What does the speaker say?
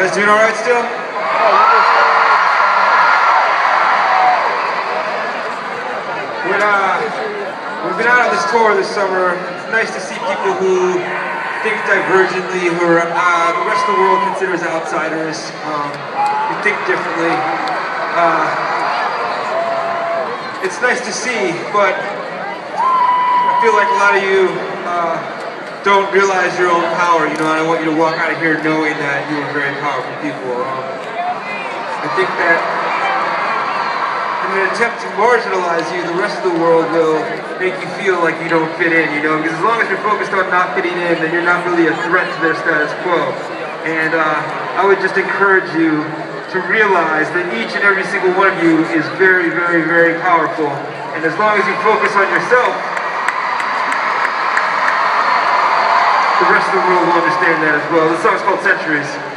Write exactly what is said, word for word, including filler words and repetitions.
guys doing all right still? When, uh, we've been out on this tour this summer, it's nice to see people who think divergently, who are, uh, the rest of the world considers outsiders, um, who think differently. Uh, it's nice to see, but I feel like a lot of you uh, don't realize your own power, you know, and I want you to walk out of here knowing that you are very powerful people. Um, I think that in an attempt to marginalize you, the rest of the world will make you feel like you don't fit in, you know, because as long as you're focused on not fitting in, then you're not really a threat to their status quo. And uh, I would just encourage you to realize that each and every single one of you is very, very, very powerful. And as long as you focus on yourself, the rest of the world will understand that as well. This song's called Centuries.